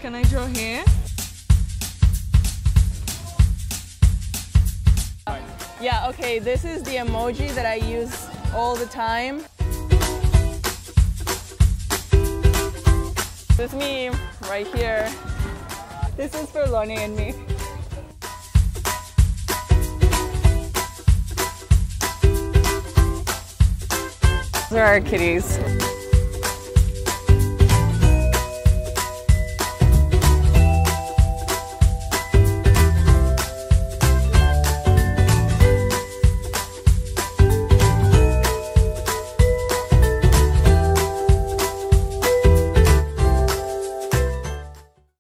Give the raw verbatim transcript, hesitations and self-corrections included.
Can I draw here? Yeah, okay, this is the emoji that I use all the time. This is me right here. This is for Lonnie and me. These are our kitties.